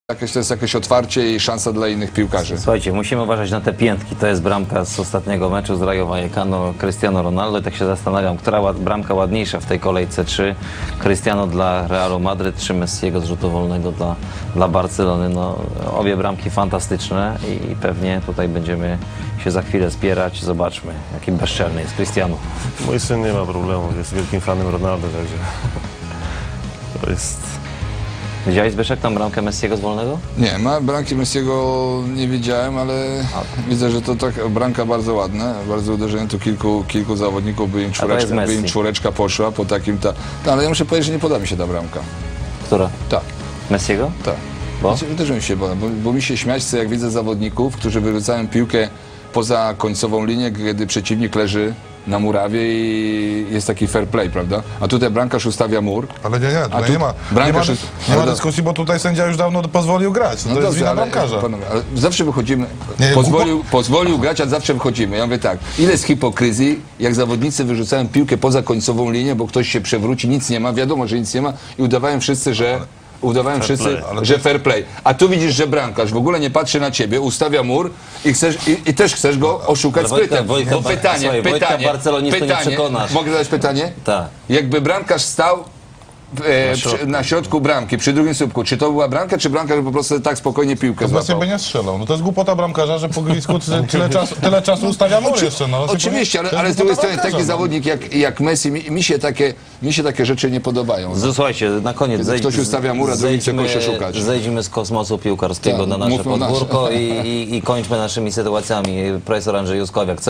To jest jakieś otwarcie i szansa dla innych piłkarzy. Słuchajcie, musimy uważać na te piętki. To jest bramka z ostatniego meczu z Rayo Vallecano, Cristiano Ronaldo. I tak się zastanawiam, która bramka ładniejsza w tej kolejce, czy Cristiano dla Realu Madryt, czy Messiego z rzutu wolnego dla Barcelony. No, obie bramki fantastyczne i pewnie tutaj będziemy się za chwilę zbierać. Zobaczmy, jaki bezczelny jest Cristiano. Mój syn nie ma problemu, jest wielkim fanem Ronaldo, także to jest... Widziałeś, Zbyszek, tam bramkę Messiego z wolnego? Nie, bramki Messiego nie widziałem, ale widzę, że to tak bramka bardzo ładna, bardzo uderzenie. Tu kilku zawodników, by im czwóreczka poszła po takim... ale ja muszę powiedzieć, że nie podoba mi się ta bramka. Która? Tak. Messiego? Tak. Bo? Też mi się podoba, bo mi się śmiać chce, jak widzę zawodników, którzy wyrzucają piłkę poza końcową linię, kiedy przeciwnik leży na murawie i jest taki fair play, prawda? A tutaj bramkarz ustawia mur. Ale tutaj nie ma dyskusji, bo tutaj sędzia już dawno pozwolił grać. To jest wina bramkarza. Ale zawsze wychodzimy, pozwolił grać, a zawsze wychodzimy. Ja mówię tak, ile jest hipokryzji, jak zawodnicy wyrzucają piłkę poza końcową linię, bo ktoś się przewróci, nic nie ma, wiadomo, że nic nie ma i udawają wszyscy, że fair play. A tu widzisz, że bramkarz w ogóle nie patrzy na ciebie, ustawia mur i też chcesz go oszukać sprytem. No pytanie, mogę zadać pytanie? Tak. Jakby bramkarz stał na środku bramki, przy drugim słupku, czy to była bramka, czy bramkarz po prostu tak spokojnie piłkę złapał? To by nie strzelał. No to jest głupota bramkarza, że po grisku tyle czasu ustawia mury jeszcze. No, oczywiście, ale z drugiej strony taki zawodnik jak Messi, mi się takie rzeczy nie podobają. Słuchajcie, na koniec ktoś ustawia mura, drugi chce kogoś szukać. Zejdźmy z kosmosu piłkarskiego na nasze podwórko i kończmy naszymi sytuacjami. Profesor Andrzej Juskowiak.